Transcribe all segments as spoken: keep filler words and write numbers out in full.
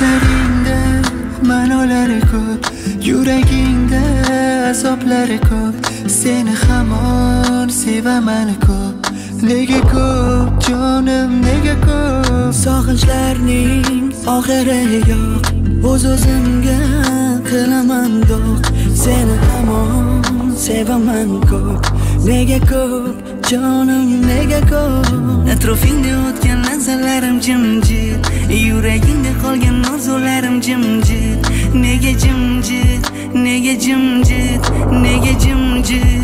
ko'zlaringda ma'nolari ko'p, yuragingda azoblari ko'p. Seni hamon sevaman ko'p. Nega ko'p jonim, nega ko'p? Sog'inchlarning oxiri yo'q, o'z-o'zimga qilaman do'q. Seni hamon sevaman ko'p. Nega ko'p jonim, nega ko'p? Atrofingda o'tgan lahzalarim jimjit, yuragingda qolgan orzularim jimjit. Nega jimjit, nega jimjit, nega jimjit?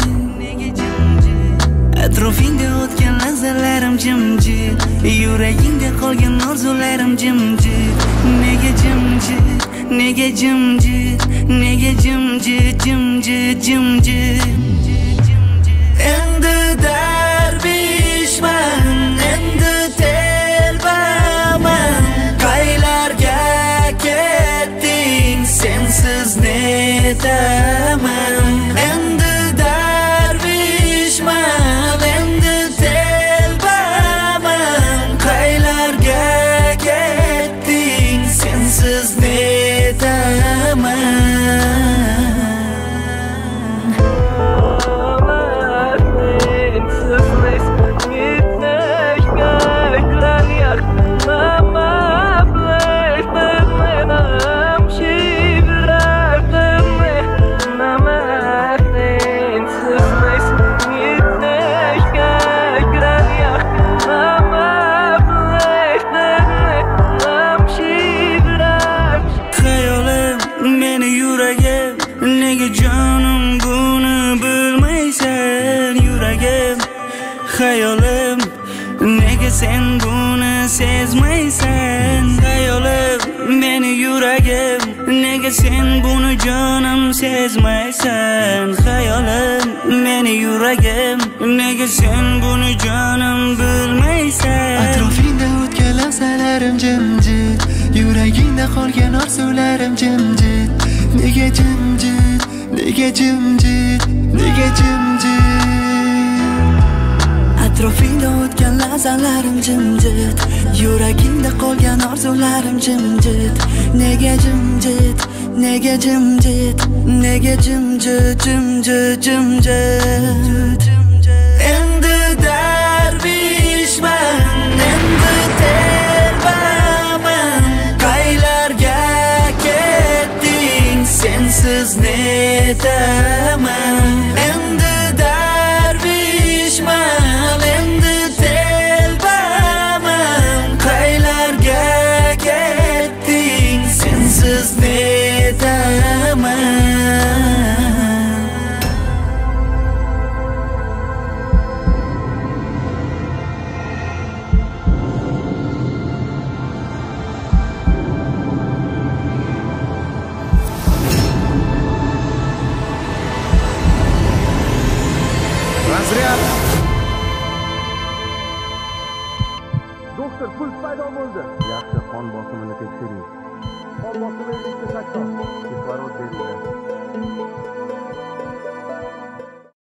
Atrofingda o'tgan lahzalarim jimjit, yuragingda qolgan orzularim jimjit. Nega jimjit, nega jimjit, nega jimjit, jimjit, jimjit? Endi darbishman, endi telbaman. Qaylarga ketding, sensiz netaman? Endi darbishman, endi telbaman. Qaylarga ketding, sensiz netaman? Hayolim, nega sen buni sezmaysan? Hayolim, meni yuragim, nega sen buni jonim sezmaysan? Hayolim, meni yuragim, nega sen buni jonim bilmaysan? Atrofingda o'tgan lahzalarim jimjit, yuragingda qolgan orzularim jimjit. Nega jimjit, nega jimjit, nega jimjit? Atrofingda o'tgan lahzalarim jimjit, yuragingda qolgan orzularim jimjit. Nega jimjit, nega jimjit, nega jimjit, jimjit, jimjit? Endi darbishman, endi telbaman. Qaylarga ketding, sensiz netaman? Endi darbishman, endi telbaman. Qaylarga ketding, sensiz netaman? Razryad. Doktor, puls paydo bo'ldi. Yaxshi, qon bosimini tekshiring. Qon bosimi ellikta sakson. Kislorod berildi.